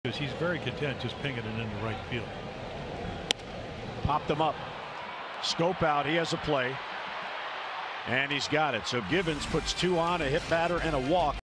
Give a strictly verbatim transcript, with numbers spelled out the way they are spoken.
Because he's very content just pinging it into right field. Popped them up. Scope out. He has a play. And he's got it. So Givens puts two on, a hit batter and a walk.